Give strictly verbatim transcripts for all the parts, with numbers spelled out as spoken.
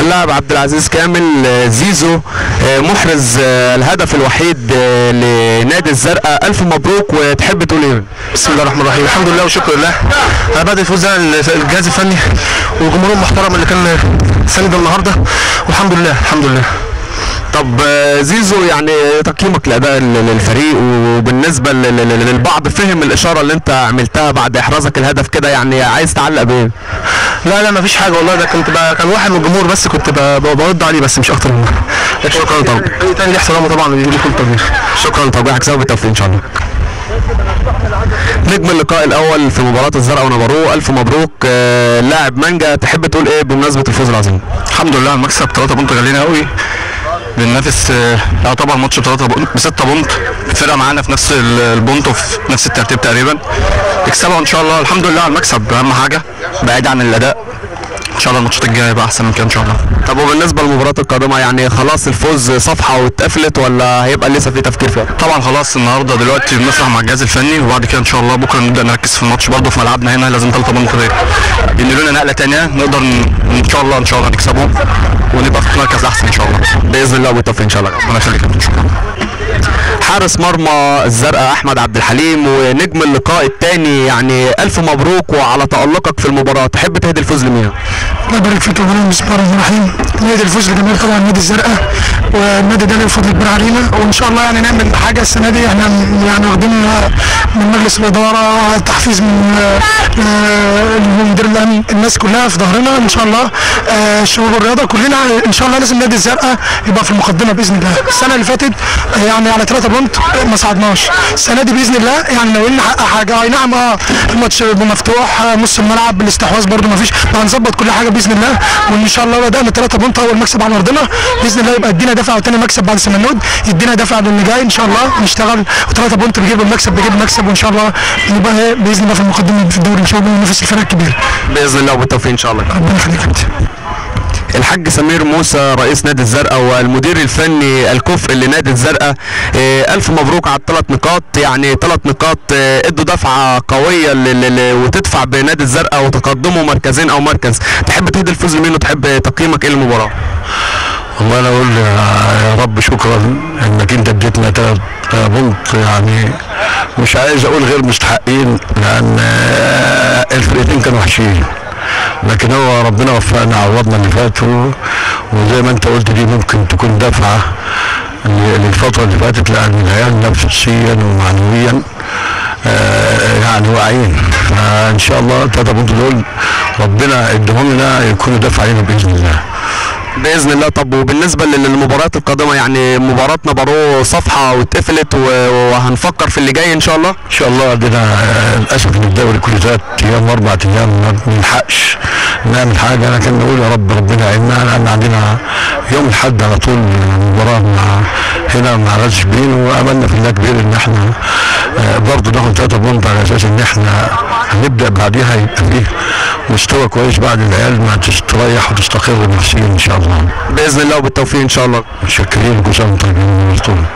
اللاعب عبد العزيز كامل زيزو محرز الهدف الوحيد لنادي الزرقاء، الف مبروك وتحب تقول ايه؟ بسم الله الرحمن الرحيم، الحمد لله والشكر لله على بعد الفوز ده الجهاز الفني والجمهور المحترم اللي كان ساند النهارده، والحمد لله الحمد لله. طب زيزو يعني تقييمك لاداء الفريق، وبالنسبه للبعض فهم الاشاره اللي انت عملتها بعد احرازك الهدف كده، يعني عايز تعلق بايه؟ لا لا مفيش حاجه والله، ده كنت بقى كان واحد من الجمهور بس كنت برد عليه بس مش اكتر منه. شكرا طبعا. اي تاني ليه احترامه طبعا ويجيب كل تقدير. شكرا توجيهك سبب بالتوفيق ان شاء الله. نجم اللقاء الاول في مباراه الزرقاء ونبروه، الف مبروك. آه لاعب مانجا تحب تقول ايه بمناسبه الفوز العظيم؟ الحمد لله المكسب ثلاثة بونت غاليين قوي، بننافس يعتبر ماتش بثلاثة بونت بستة بونت، الفرقه معانا في نفس البونت وفي نفس الترتيب تقريبا، يكسبها ان شاء الله. الحمد لله على المكسب اهم حاجه بعيد عن الاداء، ان شاء الله الماتشات الجايه يبقى احسن من كده ان شاء الله. طب وبالنسبه للمباراه القادمه يعني خلاص الفوز صفحه واتقفلت ولا هيبقى لسه في تفكير فيها؟ طبعا خلاص النهارده دلوقتي بنسرح مع الجهاز الفني، وبعد كده ان شاء الله بكره نبدا نركز في الماتش برضه في ملعبنا هنا، لازم ثلاثة بونت ينقلوا لنا نقله ثانيه نقدر ان شاء الله ان شاء الله نكسبهم ونبقى في مركز احسن ان شاء الله باذن الله وبالتوفيق ان شاء الله. ربنا يخليك يا شكرا. حارس مرمى الزرقاء احمد عبد الحليم ونجم اللقاء الثاني، يعني الف مبروك وعلى تالقك في المباراه، تحب تهدي الفوز لمين؟ الله يبارك فيك يا ابراهيم، بسم الله الرحمن الرحيم. نهدي الفوز لجماهير طبعا نادي الزرقاء، والنادي ده له فضل كبير علينا، وان شاء الله يعني نعمل حاجه السنه دي. احنا يعني واخدين من مجلس الاداره تحفيز من مدير الامن، الناس كلها في ظهرنا ان شاء الله، الشباب والرياضه كلنا ان شاء الله لازم نادي الزرقاء يبقى في المقدمه باذن الله. السنه اللي فاتت يعني على ثلاثة بونت ما صعدناش، السنه دي باذن الله يعني ناويين نحقق حاجه. اي نعم اه الماتش مفتوح، نص الملعب الاستحواذ برده ما فيش، هنظبط كل حاجه باذن الله، وان شاء الله بدانا ثلاثة بونت اول مكسب على ارضنا باذن الله يبقى يدينا دفع، وثاني مكسب بعد سمنود يدينا دفع للي جاي ان شاء الله. نشتغل وثلاثة بونت بيجيب المكسب بيجيب المكسب، وان شاء الله نبقى باذن الله في المقدمه في الدوري ان شاء الله وننافس الفرق الكبيره باذن الله وبالتوفيق ان شاء الله. ربنا يخليك يا الحاج سمير موسى رئيس نادي الزرقاء والمدير الفني الكفء لنادي الزرقاء، الف مبروك على الثلاث نقاط، يعني ثلاث نقاط ادوا دفعه قويه وتدفع بنادي الزرقاء وتقدموا مركزين او مركز، تحب تهدي الفوز لمين وتحب تقييمك ايه للمباراه؟ والله انا اقول يا رب شكرا انك انت اديتنا ثلاث بونت، يعني مش عايز اقول غير مستحقين لان الفرقتين كانوا وحشين، لكن هو ربنا وفقنا عوضنا اللي فات، وزي ما انت قلت دي ممكن تكون دفعه للفتره اللي فاتت، لان العيال نفسيا ومعنويا آه يعني واعيين، فان شاء الله الثلاثه بونت دول ربنا ادهم لنا يكونوا دفعه علينا باذن الله. باذن الله. طب وبالنسبه للمباريات القادمه يعني مباراه نبروه صفحه واتقفلت وهنفكر في اللي جاي ان شاء الله؟ ان شاء الله عندنا للاسف ان الدوري كل ثلاث ايام واربع ايام ما بنلحقش نعمل حاجه، لكن نقول يا رب ربنا يعيننا، لان عندنا يوم الاحد على طول مباراه مع هنا مع غاز شبين، واملنا في الله كبير ان احنا برضه ناخد ثلاثه بونت على اساس ان احنا هنبدا بعديها يبقى فيه مستوى كويس بعد العيال ما تستريح وتستقر نفسيا ان شاء الله. باذن الله وبالتوفيق ان شاء الله. متشكرين كل سنه وانتم طيبين.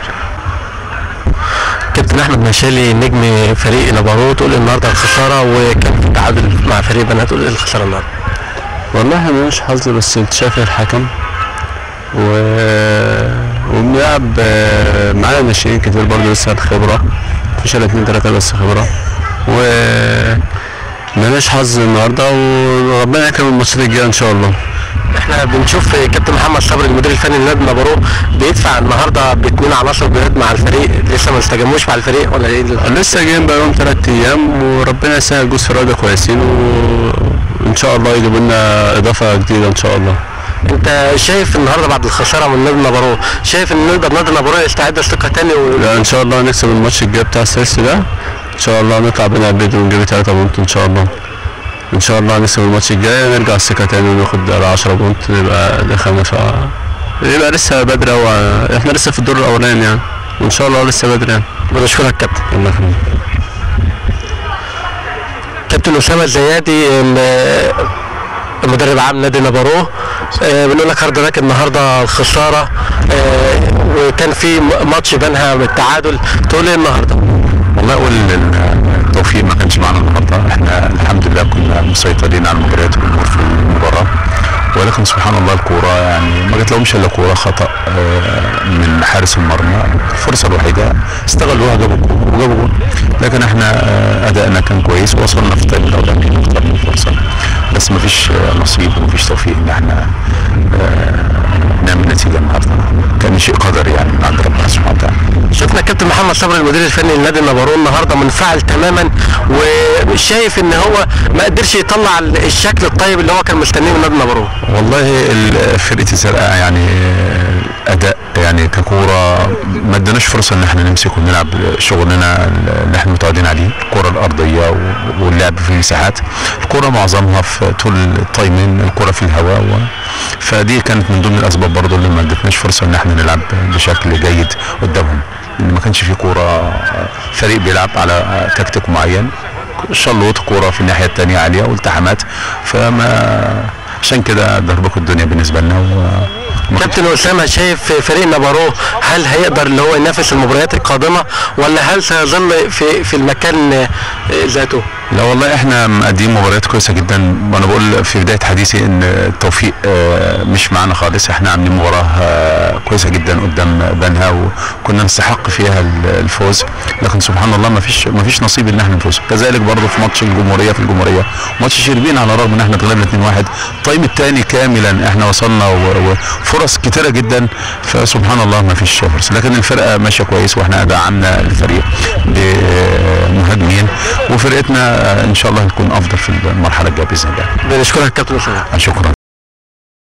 كابتن احمد مشالي نجم فريق نبروه، تقول النهارده الخساره وكان في تعادل مع فريق بنات، تقول ايه الخساره النهارده؟ والله احنا مالناش حظ، بس انت شايف الحكم و... وبنلعب معانا ناشئين كتير برضه لسه الخبره، مفيش الا اتنين تلاته بس خبره، و مالناش حظ النهارده، وربنا يكرم الماتشات الجايه ان شاء الله. احنا بنشوف كابتن محمد صبري المدير الفني لنادي نبروه بيدفع النهارده ب اتنين على عشرة جنيهات مع الفريق، لسه ما استجموش مع الفريق ولا ايه؟ لسه جايين بقى لهم ثلاث ايام، وربنا يسهل جوز فراده كويسين، وان شاء الله يجيبوا لنا اضافه جديده ان شاء الله. انت شايف النهارده بعد الخساره من نادي نبروه، شايف ان نقدر نادي نبروه يستعد لثقه ثاني و... لا ان شاء الله نكسب الماتش الجاي بتاع السيرسي ده ان شاء الله، نطلع بينا البيت ونجيب ثلاثة بونت ان شاء الله. ان شاء الله نكسب الماتش الجاي نرجع الثقه تاني وناخد عشرة بونت، يبقى ده خمسه، يبقى لسه بدري، احنا لسه في الدور الاولاني يعني، وان شاء الله لسه بدري يعني. بشكرك كابتن. الله يخليك. كابتن اسامه الزيادي المدرب عام نادي نبروه، آه بنقول لك هارد لك النهارده الخساره، آه وكان في ماتش بينها بالتعادل، تقول ايه النهارده؟ والله اقول التوفيق ما كانش معانا النهارده، احنا الحمد لله كنا مسيطرين على المباريات والامور في المباراه، ولكن سبحان الله الكوره يعني ما جات لهمش الا كوره خطا من حارس المرمى، الفرصه الوحيده استغلوها جابوا جول وجابوا جول. لكن احنا ادائنا كان كويس ووصلنا في التايم الاولاني اكتر من فرصه، بس ما فيش نصيب وما فيش توفيق ان احنا نعمل نتيجه النهارده. كان شيء قدر يعني من عند ربنا سبحانه وتعالى. شفنا كابتن محمد صبري المدير الفني لنادي النبارون النهارده منفعل تماما، وشايف ان هو ما قدرش يطلع الشكل الطيب اللي هو كان مستنيه من نادي النبارون. والله فرقه الزرقاء يعني اداء يعني ككوره ما اداناش فرصه ان احنا نمسك ونلعب شغلنا اللي احنا متعودين عليه، الكره الارضيه واللعب في المساحات. الكره معظمها في طول التايمين الكره في الهواء، و... فدي كانت من ضمن الاسباب برضه اللي ما ادتناش فرصه ان احنا نلعب بشكل جيد قدامهم، ان ما كانش في كوره فريق بيلعب على تكتيك معين، شلوط كوره في الناحيه الثانيه عاليه والتحامات، فما عشان كده ضربك الدنيا بالنسبه لنا. و... كابتن اسامه شايف فريق نبارو هل هيقدر اللي هو ينافس المباريات القادمه ولا هل سيظل في في المكان ذاته؟ لا والله احنا مقدمين مباريات كويسه جدا، وانا بقول في بدايه حديثي ان التوفيق مش معانا خالص. احنا عاملين مباراه كويسه جدا قدام بنها وكنا نستحق فيها الفوز، لكن سبحان الله ما فيش ما فيش نصيب ان احنا نفوز. كذلك برضه في ماتش الجمهوريه في الجمهوريه ماتش شربين، على الرغم ان احنا اتغلبنا اتنين واحد، التايم الثاني كاملا احنا وصلنا وفرص كتيره جدا، فسبحان الله ما فيش فرصه. لكن الفرقه ماشيه كويس واحنا دعمنا الفريق بمهاجمين، وفرقتنا ان شاء الله هتكون افضل في المرحله الجايه باذن الله. بنشكرك كابتن اسامه. شكرا.